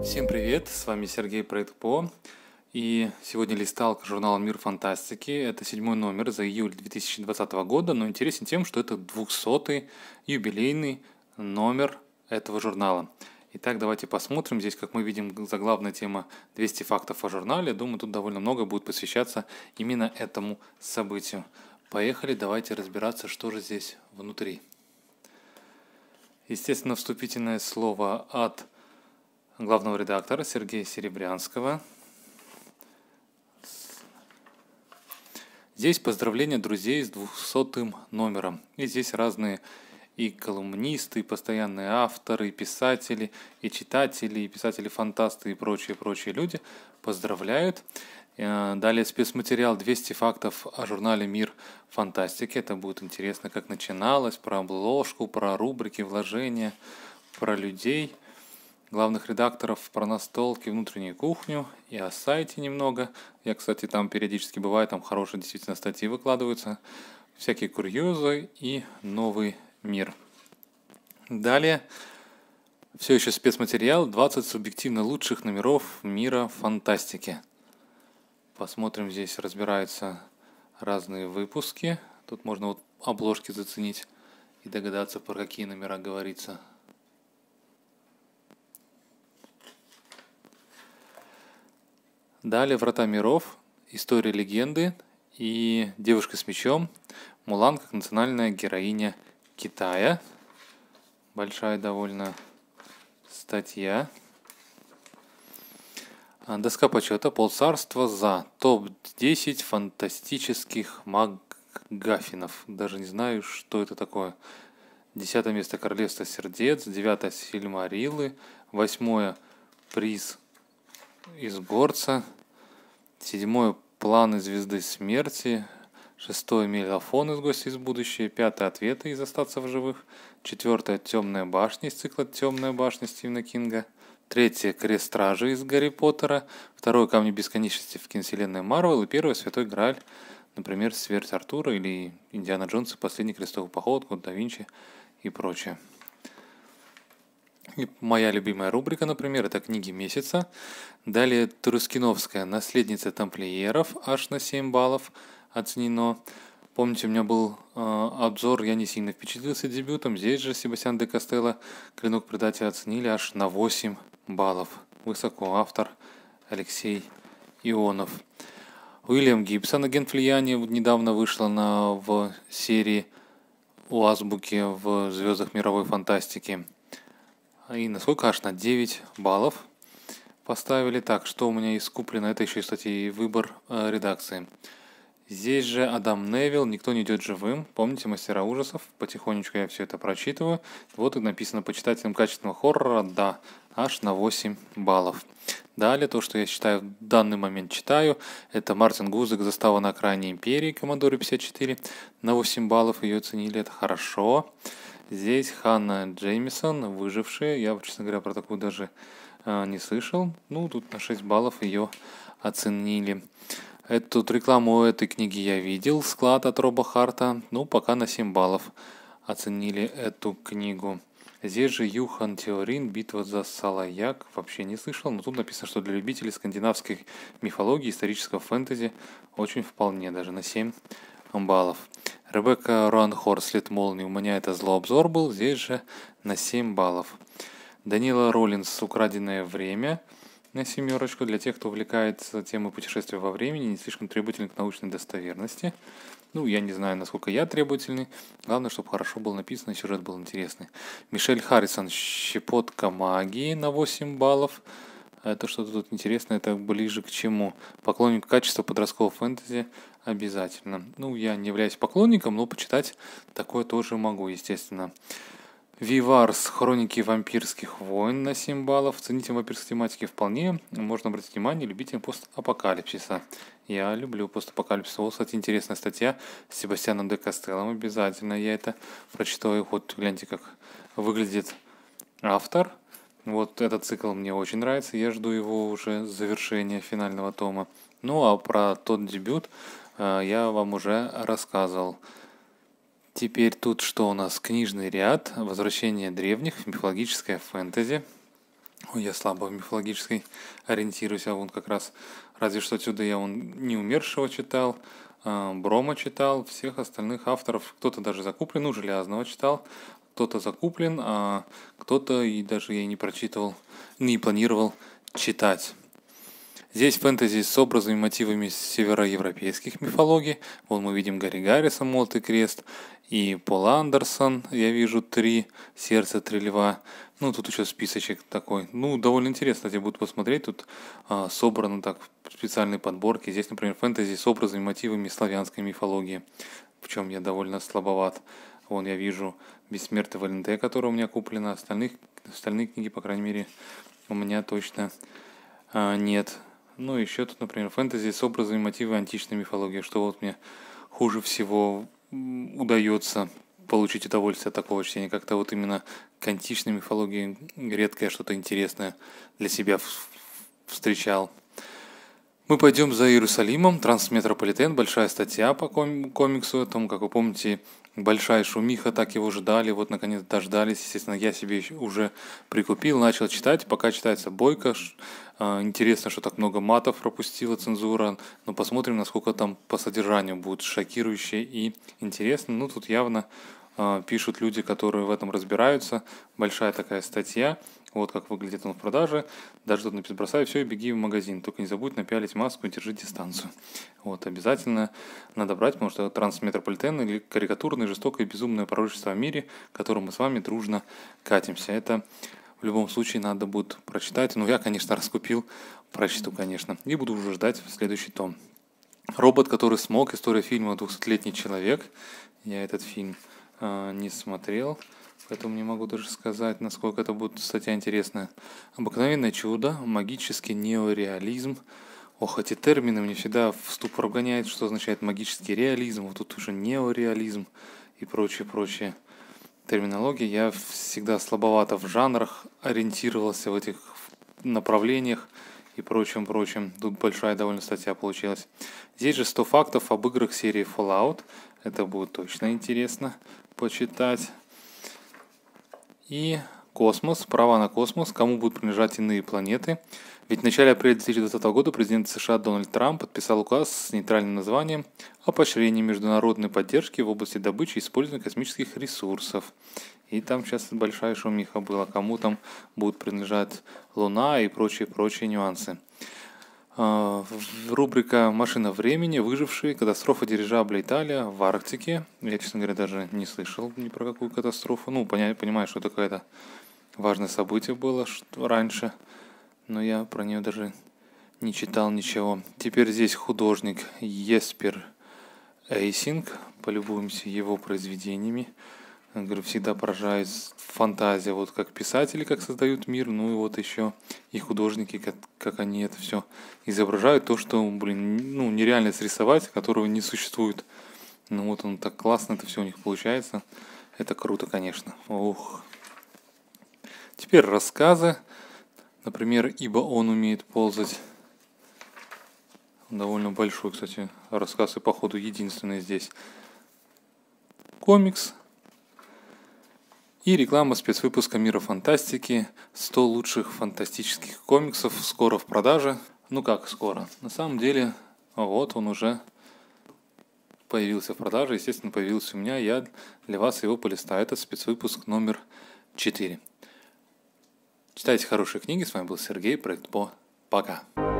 Всем привет, с вами Сергей Пройтпо, и сегодня листал журнал «Мир фантастики». Это 7-й номер за июль 2020 года, но интересен тем, что это 200-й юбилейный номер этого журнала. Итак, давайте посмотрим. Здесь, как мы видим, заглавная тема 200 фактов о журнале. Думаю, тут довольно много будет посвящаться именно этому событию. Поехали, давайте разбираться, что же здесь внутри. Естественно, вступительное слово от главного редактора Сергея Серебрянского. Здесь поздравления друзей с 200-м номером. И здесь разные и колумнисты, и постоянные авторы, и писатели, и читатели, и писатели-фантасты, и прочие люди поздравляют. Далее спецматериал 200 фактов о журнале «Мир фантастики». Это будет интересно, как начиналось, про обложку, про рубрики, вложения, про людей, главных редакторов, про настолки, внутреннюю кухню и о сайте немного. Я, кстати, там периодически бывает, там хорошие действительно статьи выкладываются, всякие курьезы и новый мир. Далее все еще спецматериал 20 субъективно лучших номеров мира фантастики. Посмотрим, здесь разбираются разные выпуски. Тут можно вот обложки заценить и догадаться, про какие номера говорится. Далее «Врата миров», «История легенды» и «Девушка с мечом», Мулан как национальная героиня Китая. Большая довольно статья. Доска почета «Полцарства за». Топ-10 фантастических макгаффинов. Даже не знаю, что это такое. 10 место «Королевство сердец», 9 «Сильмариллы», 8 «Приз из горца», 7 «Планы звезды смерти», 6 «Мегафон из гостя из будущего», 5 «Ответы из остаться в живых», 4 «Темная башня» из цикла «Темная башня» Стивена Кинга, 3 «Крест стражи» из Гарри Поттера, 2 «Камни бесконечности» в киновселенной Марвел и 1 «Святой Грааль», например, «Смерть Артура» или «Индиана Джонс и последний крестовый поход», «Код да Винчи» и прочее. И моя любимая рубрика, например, это «Книги месяца». Далее Трускиновская «Наследница тамплиеров», аж на 7 баллов оценено. Помните, у меня был обзор, я не сильно впечатлился дебютом. Здесь же Себастьян де Кастелло «Клинок предателя» оценили аж на 8 баллов. Высоко. Автор Алексей Ионов. Уильям Гибсон «Агент влияния» недавно вышла в серии у Азбуки в «Звездах мировой фантастики». И насколько аж на 9 баллов поставили. Так, что у меня из куплено? Это еще и, кстати, выбор редакции. Здесь же Адам Невилл «Никто не идет живым». Помните «Мастера ужасов»? Потихонечку я все это прочитываю. Вот и написано по читателям качественного хоррора. Да, аж на 8 баллов. Далее, то, что я считаю, в данный момент читаю, это Мартин Гузик «Застава на окраине империи», Коммодоре 54. На 8 баллов ее оценили, это хорошо. Здесь Ханна Джеймисон «Выжившие». Я, честно говоря, про такую даже не слышал. Ну, тут на 6 баллов ее оценили. Эту рекламу этой книги я видел, склад от Роба Харта. Ну, пока на 7 баллов оценили эту книгу. Здесь же Юхан Теорин «Битва за Салаяк». Вообще не слышал, но тут написано, что для любителей скандинавской мифологии, исторического фэнтези очень вполне, даже на 7 баллов. Ребекка Ранхор «След молнии». У меня это злообзор был, здесь же на 7 баллов. Данила Роллинс «Украденное время» на 7 для тех, кто увлекается темой путешествия во времени, не слишком требовательный к научной достоверности. Ну, я не знаю, насколько я требовательный. Главное, чтобы хорошо было написано, сюжет был интересный. Мишель Харрисон «Щепотка магии» на 8 баллов. Это что-то тут интересное, это ближе к чему? Поклонник качества подросткового фэнтези обязательно. Ну, я не являюсь поклонником, но почитать такое тоже могу, естественно. Виварс «Хроники вампирских войн» на 7 баллов. Ценителям вампирской тематики вполне. Можно обратить внимание любителям постапокалипсиса. Я люблю постапокалипсис. Вот, кстати, интересная статья с Себастьяном де Кастеллом. Обязательно я это прочитаю. Вот гляньте, как выглядит автор. Вот этот цикл мне очень нравится. Я жду его уже завершения финального тома. Ну, а про тот дебют я вам уже рассказывал. Теперь тут что у нас? Книжный ряд, возвращение древних, мифологическое фэнтези. Ой, я слабо в мифологической ориентируюсь, а вон как раз разве что отсюда я неумершего читал, Брома читал, всех остальных авторов, кто-то даже закуплен, ну, Железного читал, кто-то закуплен, а кто-то и даже я не прочитывал, не планировал читать. Здесь фэнтези с образами и мотивами североевропейских мифологий. Вон мы видим Гарри Гарриса «Молот и крест» и Пол Андерсон, я вижу «Три сердца, три льва». Ну, тут еще списочек такой. Ну, довольно интересно, кстати, буду посмотреть. Тут собраны так специальные подборки. Здесь, например, фэнтези с образами и мотивами славянской мифологии, в чем я довольно слабоват. Вон я вижу «Бессмертный Валенте», которая у меня куплена. Остальные книги, по крайней мере, у меня точно нет. Ну, еще тут, например, фэнтези с образами и мотивами античной мифологии, что вот мне хуже всего удается получить удовольствие от такого чтения. Как-то вот именно к античной мифологии редко я что-то интересное для себя встречал. Мы пойдем за Иерусалимом, Трансметрополитен, большая статья по комиксу этому, как вы помните, большая шумиха, так его ждали, вот наконец дождались, естественно, я себе уже прикупил, начал читать, пока читается бойко, интересно, что так много матов пропустила цензура, но посмотрим, насколько там по содержанию будет шокирующе и интересно, ну тут явно пишут люди, которые в этом разбираются, большая такая статья. Вот как выглядит он в продаже. Даже тут написано: бросай все и беги в магазин. Только не забудь напялить маску и держи дистанцию. Вот, обязательно надо брать, потому что трансметрополитен или карикатурное, жестокое, безумное пророчество о мире, к которому мы с вами дружно катимся. Это в любом случае надо будет прочитать. Ну, я, конечно, раскупил, прочту, конечно. И буду уже ждать следующий том. Робот, который смог. История фильма «200-летний человек». Я этот фильм не смотрел. Поэтому не могу даже сказать, насколько это будет статья интересная. Обыкновенное чудо, магический неореализм. Ох, эти термины мне всегда в ступор вгоняют, что означает магический реализм. Вот тут уже неореализм и прочее. Терминология. Я всегда слабовато в жанрах ориентировался, в этих направлениях и прочем. Тут большая довольно статья получилась. Здесь же 100 фактов об играх серии Fallout. Это будет точно интересно почитать. И космос, права на космос, кому будут принадлежать иные планеты. Ведь в начале апреля 2020 года президент США Дональд Трамп подписал указ с нейтральным названием о поощрении международной поддержки в области добычи и использования космических ресурсов. И там сейчас большая шумиха была, кому там будут принадлежать Луна и прочие нюансы. Рубрика «Машина времени. Выжившие. Катастрофа дирижабля Италия в Арктике». Я, честно говоря, даже не слышал ни про какую катастрофу. Ну, понимаю, что это какое-то важное событие было раньше, но я про нее даже не читал ничего. Теперь здесь художник Еспер Эйсинг. Полюбуемся его произведениями. Я говорю, всегда поражает фантазия, вот как писатели, как создают мир, ну и вот еще и художники, как они это все изображают, то, что, нереально срисовать, которого не существует. Ну вот он так классно, это все у них получается. Это круто, конечно. Ух. Теперь рассказы. Например, «Ибо он умеет ползать». Довольно большой, кстати, рассказ и, походу, единственный здесь. Комикс. И реклама спецвыпуска «Мира фантастики». 100 лучших фантастических комиксов скоро в продаже. Ну как скоро? На самом деле, вот он уже появился в продаже. Естественно, появился у меня. Я для вас его полистаю. Это спецвыпуск номер 4. Читайте хорошие книги. С вами был Сергей, проект По. Пока.